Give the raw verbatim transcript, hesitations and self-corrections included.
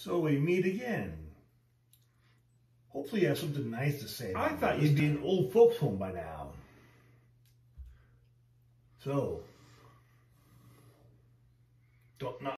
So we meet again. Hopefully you have something nice to say. I thought you'd be in old folks home by now. So, don't not